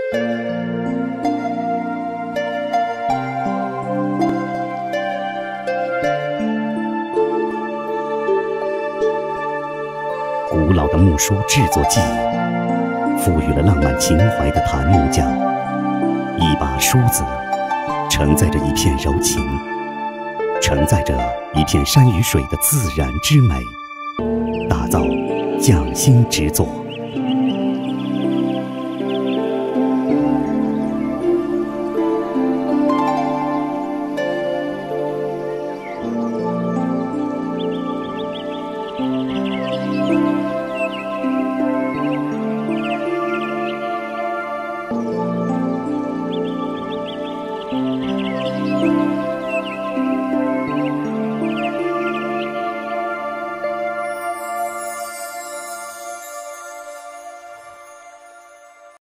古老的木梳制作技艺，赋予了浪漫情怀的檀木匠，一把梳子承载着一片柔情，承载着一片山与水的自然之美，打造匠心之作。